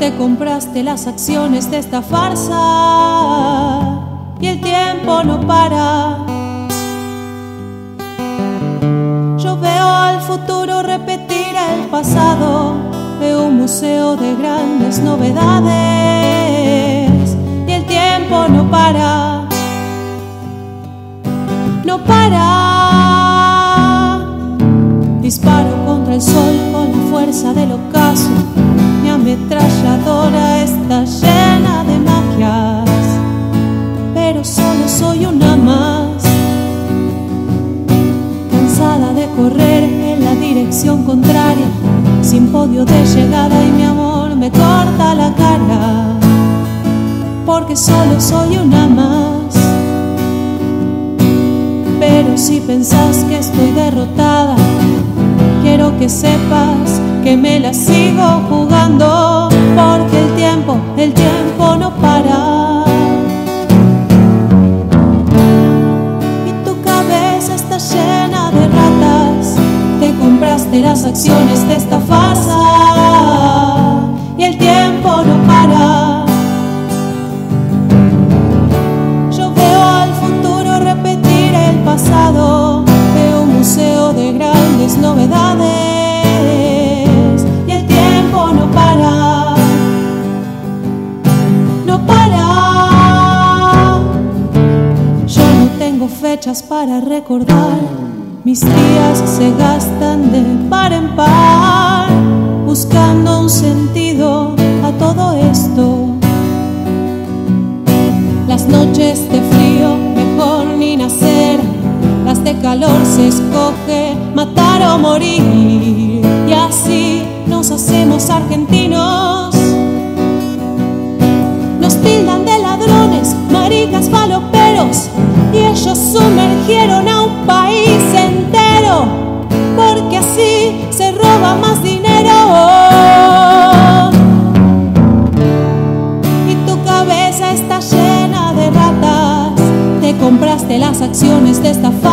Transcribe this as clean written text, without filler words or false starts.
Te compraste las acciones de esta farsa y el tiempo no para. Yo veo al futuro repetir el pasado, veo un museo de grandes novedades y el tiempo no para. No para. Disparo contra el sol con la fuerza del ocaso. Mi ametralladora está llena de magias, pero solo soy una más, cansada de correr en la dirección contraria, sin podio de llegada, y mi amor me corta la cara, porque solo soy una más. Pero si pensás que estoy derrotada, quiero que sepas que me la sigo jugando, porque el tiempo no para. Y tu cabeza está llena de ratas, te compraste las acciones de esta farsa y el tiempo no para. Yo veo al futuro repetir el pasado, veo un museo de grandes novedades y el tiempo no para. No para. Yo no tengo fechas para recordar, mis días se gastan de par en par, buscando un sentido a todo esto. Las noches de frío mejor ni nacer, las de calor se escoge matar o morir, y así nos hacemos argentinos. Nos tildan de ladrones, maricas, faloperos, y ellos sumergieron a un país entero, porque así se roba más dinero. Y tu cabeza está llena de ratas, te compraste las acciones de esta